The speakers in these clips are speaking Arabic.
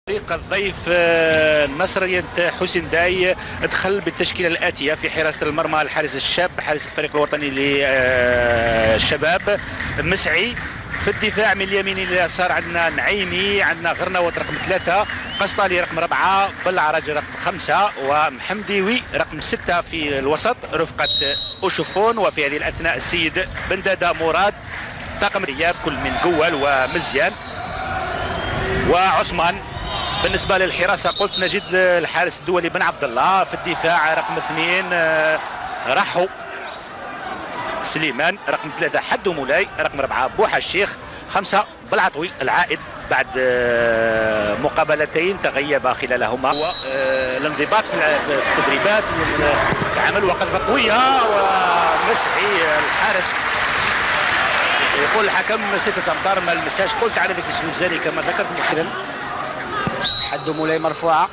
فريق الضيف النصر حسين داي دخل بالتشكيله الاتيه في حراسه المرمى الحارس الشاب حارس الفريق الوطني للشباب مسعي. في الدفاع من اليمين الى اليسار عندنا نعيمي، عندنا غرناوط رقم 3، قسطالي رقم 4، بلعرج رقم 5، ومحمديوي رقم 6 في الوسط رفقه اوشوفون. وفي هذه الاثناء السيد بنداده مراد طاقم رياب كل من جوال ومزيان وعثمان. بالنسبه للحراسه قلت نجد الحارس الدولي بن عبد الله. في الدفاع رقم 2 رحو سليمان، رقم 3 حدو مولاي، رقم 4 بوحه الشيخ، 5 بلعطوي العائد بعد مقابلتين تغيب خلالهما. والانضباط في التدريبات والعمل وقفه قويه ومسعي الحارس. يقول الحكم 6 امتار ما المساج. قلت على ذلك الزوزاني كما ذكرت مؤخرا. حدو مولاي مرفوعه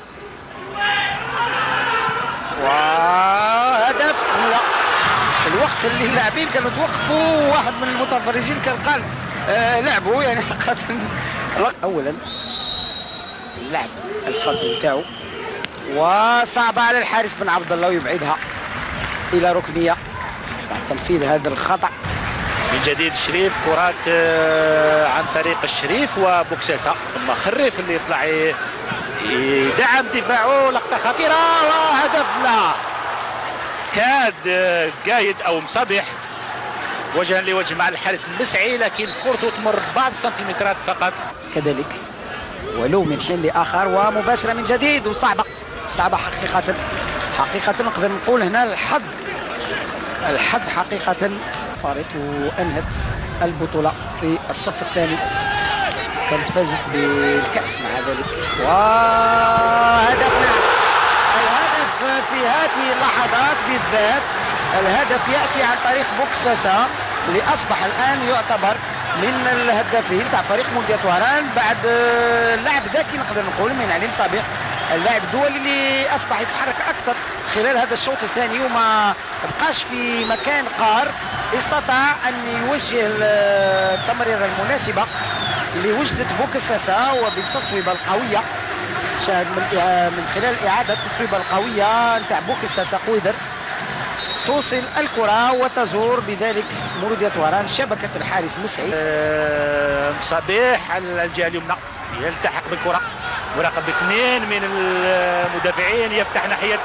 وهدف. لا، في الوقت اللي اللاعبين كانوا توقفوا واحد من المتفرجين كان قال لعبوا يعني حقيقه. اولا اللعب الفرد نتاعو وصعب على الحارس بن عبد الله ويبعدها الى ركنيه بعد تنفيذ هذا الخطا. من جديد شريف، كرات عن طريق الشريف وبوكساسه، ثم خريف اللي يطلع يدعم دفاعه. لقطه خطيره وهدف. لا، كاد قايد او مصبح وجها لوجه مع الحارس مسعي، لكن كرته تمر بعض السنتيمترات فقط كذلك ولو من حين لاخر. ومباشره من جديد وصعبه حقيقه نقدر نقول هنا الحظ حقيقه فارت وانهت البطوله في الصف الثاني. كانت فازت بالكاس مع ذلك. وهدفنا الهدف في هذه اللحظات بالذات، الهدف ياتي عن طريق بوكساسا اللي اصبح الان يعتبر من الهدافين تاع فريق مونديال طهران بعد اللاعب ذكي نقدر نقول من علي صبيح، اللاعب الدولي اللي اصبح يتحرك اكثر خلال هذا الشوط الثاني وما بقاش في مكان قار. استطاع ان يوجه التمريره المناسبه اللي وجدت بوكساسا وبالتصويبه القويه. شاهد من خلال اعاده التصويبه القويه نتاع بوكساسا قويدر توصل الكره وتزور بذلك مولودية طهران شبكه الحارس مسعي. مصابيح على الجهه اليمنى يلتحق بالكره، ورقم 2 من المدافعين يفتح ناحيه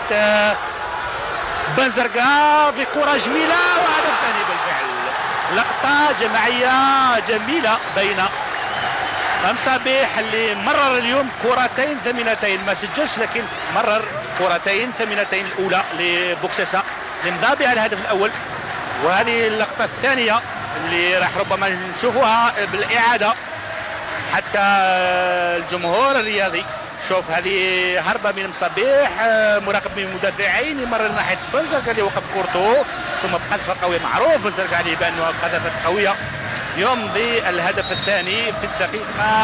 بنزرقاء في كره جميله وهدف ثاني بالفعل. لقطه جماعيه جميله بين مصابيح اللي مرر اليوم كرتين ثمينتين، ما سجلش لكن مرر كرتين ثمينتين. الاولى لبوكساسا اللي مضى بها الهدف الاول، وهذه اللقطه الثانيه اللي راح ربما نشوفوها بالاعاده حتى الجمهور الرياضي. شوف هذه هربه من مصابيح، مراقب من المدافعين يمر ناحيه بنزرقاء اللي وقف كورته، ثم بقذفه قويه معروف بنزرقاء عليه بانه قذفت قويه. يمضي الهدف الثاني في الدقيقه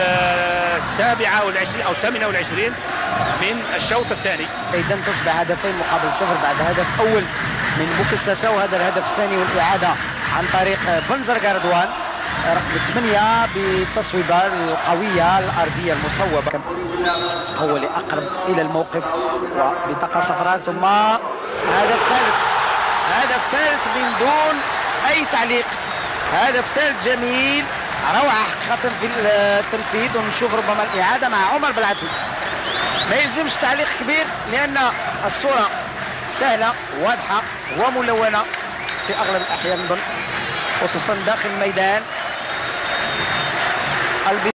27 او 28 من الشوط الثاني. اذا تصبح هدفين مقابل 0 بعد هدف اول من بوكساسا، وهذا الهدف الثاني والاعاده عن طريق بنزرقاء رضوان رقم 8 بالتصويبه القويه الارضيه المصوبه. هو اللي اقرب الى الموقف وبطاقه صفراء. ثم هدف ثالث من دون اي تعليق. هدف ثالث جميل، روعه حقيقه في التنفيذ. ونشوف ربما الاعاده مع عمر بلعتي. ما يلزمش تعليق كبير لان الصوره سهله واضحه وملونه في اغلب الاحيان خصوصا داخل الميدان.